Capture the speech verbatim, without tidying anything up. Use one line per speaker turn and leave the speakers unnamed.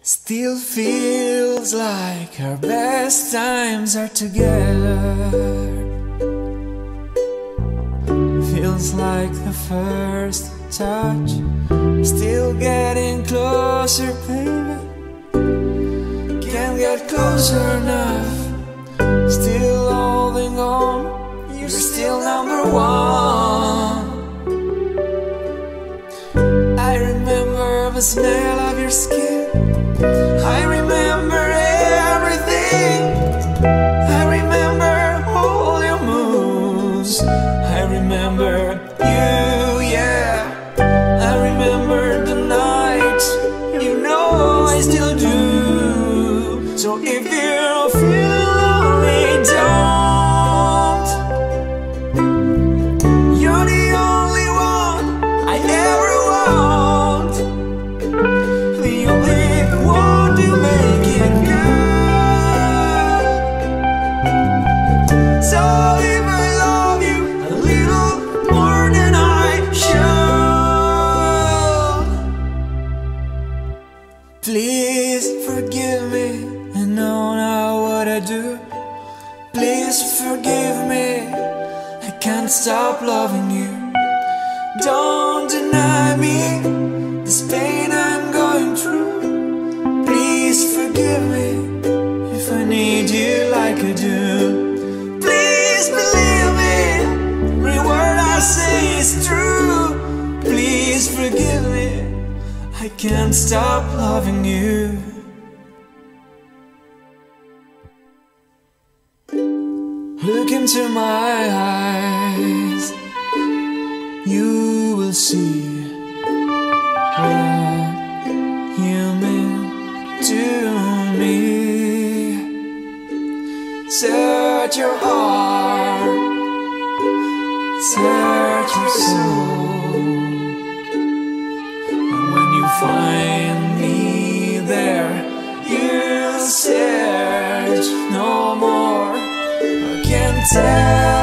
Still feels like our best times are together. Feels like the first touch. Still getting closer, baby. Can't get closer enough. Still holding on. You're still number one. I remember the smell of your skin. I remember everything. I remember all your moves. I remember you, yeah. I remember the nights. You know I still do. So if you feel lonely, don't. You're the only one I ever want. The only one to make it good. So if I love you a little more than I should, please forgive me. I know now what I do. Please forgive me. I can't stop loving you. Don't deny me this pain I'm going through. Please forgive me if I need you like I do. Please believe me, every word I say is true. Please forgive me, I can't stop loving you. Look into my eyes, you will see what you mean to me. Search your heart, search your soul, and when you find me there, you'll search no more. I can't tell